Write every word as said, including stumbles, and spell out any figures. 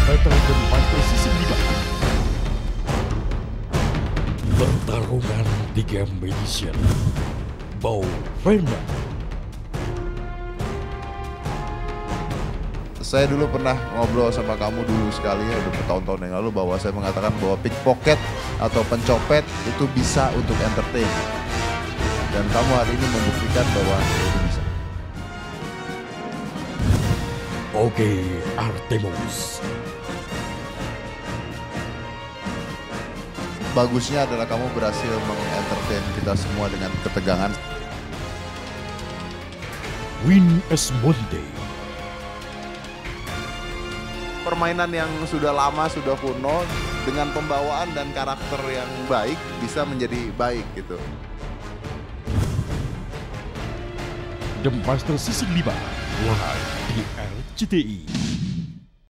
Battle The Master Season lima. Pertarungan di Game Edition Bow Friendman. Saya dulu pernah ngobrol sama kamu dulu sekali ya, udah bertahun-tahun yang lalu, bahwa saya mengatakan bahwa pickpocket atau pencopet itu bisa untuk entertain. Dan kamu hari ini membuktikan bahwa itu bisa. Oke, Artemus. Bagusnya adalah kamu berhasil mengentertain kita semua dengan ketegangan. Win Esmonte. Permainan yang sudah lama, sudah kuno, dengan pembawaan dan karakter yang baik bisa menjadi baik gitu. The Master Season lima live di R C T I.